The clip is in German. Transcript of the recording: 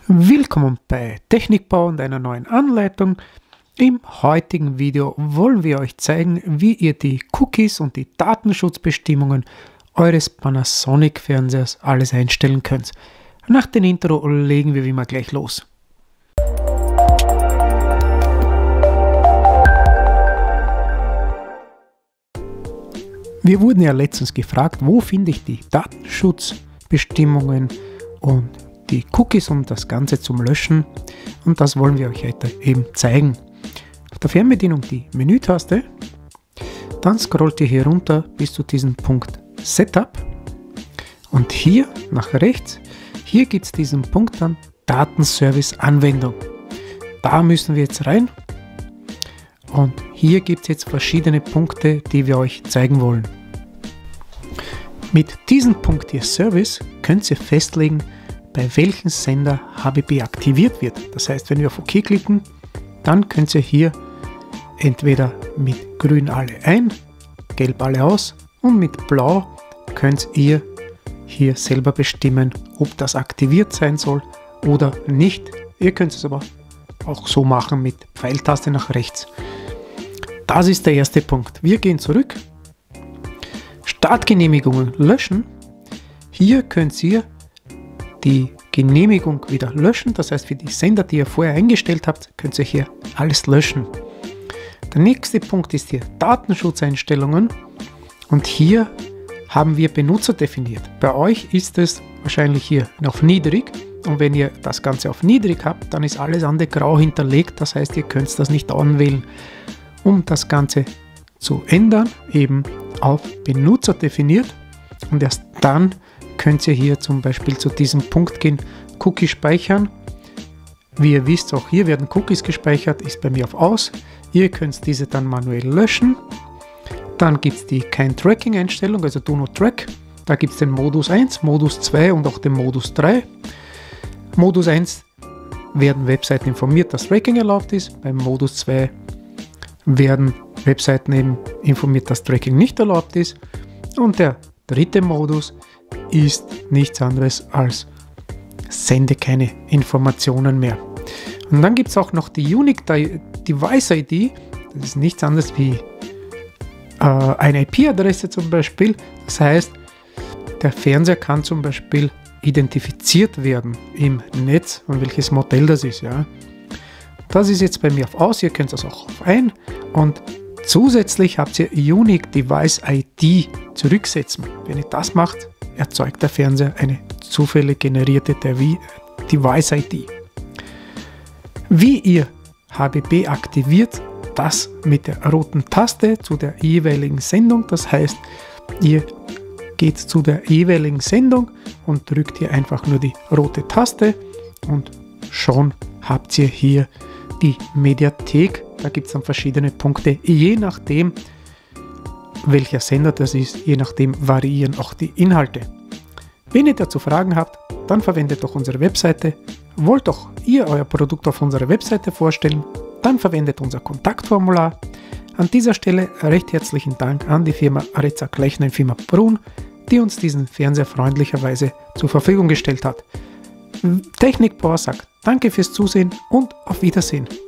Willkommen bei Technikbau und einer neuen Anleitung. Im heutigen Video wollen wir euch zeigen, wie ihr die Cookies und die Datenschutzbestimmungen eures Panasonic-Fernsehers alles einstellen könnt. Nach dem Intro legen wir wie immer gleich los. Wir wurden ja letztens gefragt, wo finde ich die Datenschutzbestimmungen und die Cookies, um das Ganze zum Löschen, und das wollen wir euch heute eben zeigen. Auf der Fernbedienung die Menütaste, dann scrollt ihr hier runter bis zu diesem Punkt Setup und hier nach rechts, hier gibt es diesen Punkt dann Datenservice Anwendung. Da müssen wir jetzt rein und hier gibt es jetzt verschiedene Punkte, die wir euch zeigen wollen. Mit diesem Punkt hier Service könnt ihr festlegen, bei welchem Sender HBB aktiviert wird. Das heißt, wenn wir auf OK klicken, dann könnt ihr hier entweder mit grün alle ein, gelb alle aus und mit blau könnt ihr hier selber bestimmen, ob das aktiviert sein soll oder nicht. Ihr könnt es aber auch so machen mit Pfeiltaste nach rechts. Das ist der erste Punkt. Wir gehen zurück. Startgenehmigungen löschen. Hier könnt ihr die Genehmigung wieder löschen, das heißt für die Sender, die ihr vorher eingestellt habt, könnt ihr hier alles löschen. Der nächste Punkt ist hier Datenschutzeinstellungen und hier haben wir Benutzer definiert. Bei euch ist es wahrscheinlich hier auf niedrig und wenn ihr das Ganze auf niedrig habt, dann ist alles andere grau hinterlegt, das heißt ihr könnt das nicht anwählen. Um das Ganze zu ändern, eben auf Benutzer definiert und erst dann könnt ihr hier zum Beispiel zu diesem Punkt gehen, Cookie speichern. Wie ihr wisst, auch hier werden Cookies gespeichert, ist bei mir auf Aus. Ihr könnt diese dann manuell löschen. Dann gibt es die kein Tracking-Einstellung, also Do Not Track. Da gibt es den Modus 1, Modus 2 und auch den Modus 3. Modus 1 werden Webseiten informiert, dass Tracking erlaubt ist. Beim Modus 2 werden Webseiten eben informiert, dass Tracking nicht erlaubt ist. Und der dritte Modus ist nichts anderes als sende keine Informationen mehr. Und dann gibt es auch noch die Unique Device ID, das ist nichts anderes wie eine IP-Adresse zum Beispiel. Das heißt, der Fernseher kann zum Beispiel identifiziert werden im Netz, und welches Modell das ist. Ja. Das ist jetzt bei mir auf Aus, ihr könnt das auch auf Ein und zusätzlich habt ihr Unique Device ID zurücksetzen. Wenn ihr das macht, erzeugt der Fernseher eine zufällig generierte Device ID. Wie ihr HBB aktiviert, das mit der roten Taste zu der jeweiligen Sendung. Das heißt, ihr geht zu der jeweiligen Sendung und drückt hier einfach nur die rote Taste und schon habt ihr hier die Mediathek. Da gibt es dann verschiedene Punkte, je nachdem welcher Sender das ist, je nachdem variieren auch die Inhalte. Wenn ihr dazu Fragen habt, dann verwendet doch unsere Webseite. Wollt doch ihr euer Produkt auf unserer Webseite vorstellen, dann verwendet unser Kontaktformular. An dieser Stelle recht herzlichen Dank an die Firma Rezac Lechner, Firma Brun, die uns diesen Fernseher freundlicherweise zur Verfügung gestellt hat. Technikbauer sagt Danke fürs Zusehen und auf Wiedersehen.